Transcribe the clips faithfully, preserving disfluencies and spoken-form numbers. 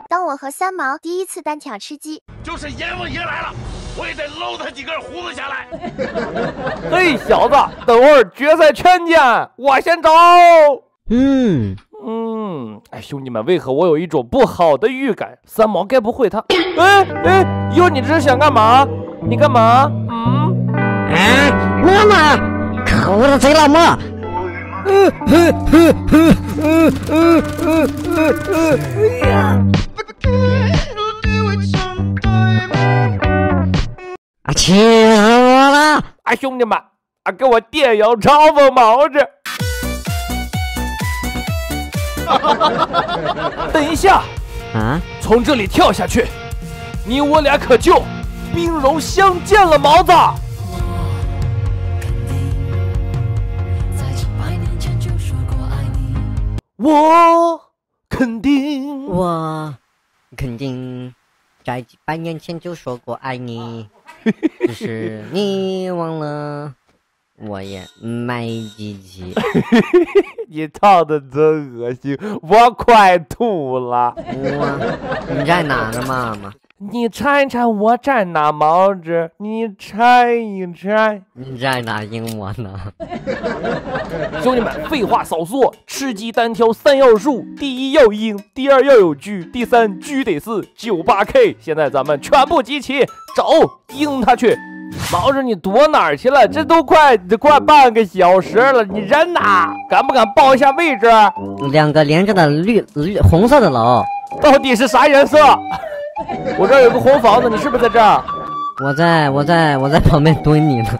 当我和三毛第一次单挑吃鸡， 就是阎王爷来了，我也得搂他几根胡子下来。 嘿，小子，等会儿决赛圈见，我先走。 嗯嗯，哎，兄弟们，为何我有一种不好的预感？三毛该不会他？哎哎，哟，你这是想干嘛？你干嘛？嗯？ 哎，妈妈，可恶的贼老母！呃呃呃呃呃呃呃呃呃呀！啊，气死我了！ 啊，兄弟们，啊，给我电影嘲讽毛子！等一下， 啊， 从这里跳下去，你我俩可就兵戎相见了，毛子。我肯定， 我肯定在几百年前就说过爱你，只是你忘了，我也没记起。 你唱的真恶心，我快吐了。 我，你在哪呢，妈妈？ 你猜一猜我在哪，毛子？你猜一猜。 你在哪赢我呢？ 兄弟们，废话少说，吃鸡单挑三要素：第一要赢，第二要有狙，第三狙得是九八 K。现在咱们全部集齐，走，赢他去！毛子，你躲哪儿去了？这都快这快半个小时了，你人哪？敢不敢报一下位置？ 两个连着的绿绿红色的楼， 到底是啥颜色？我这儿有个红房子，你是不是在这儿？ 我在我在我在旁边蹲你呢。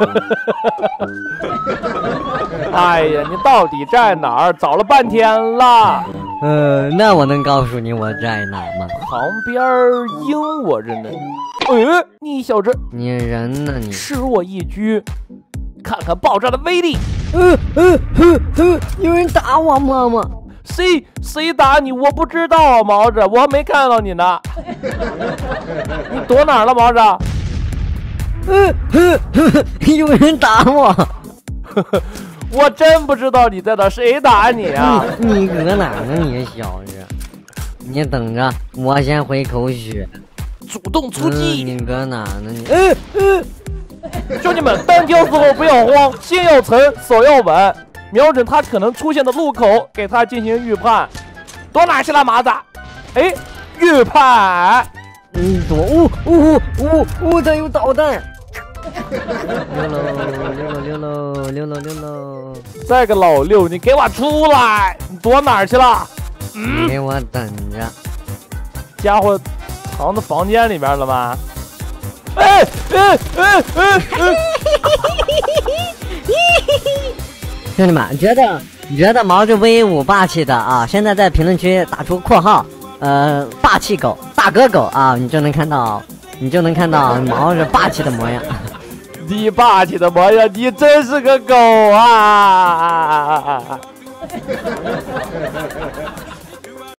哎呀，你到底在哪儿？找了半天了。 呃，那我能告诉你我在哪吗？ 旁边阴我着呢。哎，你小子， 你人呢你？ 吃我一狙，看看爆炸的威力。 呃呃呃呃，有人打我，妈妈。 谁谁打你？我不知道啊，毛子，我还没看到你呢。你躲哪儿了，毛子？ 呃呃呃，有人打我。 我真不知道你在哪，谁打你啊？ 你你搁哪呢，你小子？你等着，我先回口血。 主动出击！ 嗯、你搁哪呢？你呃呃，兄弟们，单挑时候不要慌，心要沉，手要稳。瞄准他可能出现的路口，给他进行预判。躲哪去了，麻子？哎，预判。 你躲！呜呜呜呜，他有导弹！溜喽溜喽溜喽溜喽溜喽！ 再个老六，你给我出来！你躲哪儿去了？ 嗯，给我等着！ 家伙藏到房间里面了吗？哎哎哎哎哎！ 兄弟们，觉得觉得毛着威武霸气的啊，现在在评论区打出括号，呃，霸气狗、大哥狗啊，你就能看到，你就能看到毛着霸气的模样。 你霸气的模样，你真是个狗啊！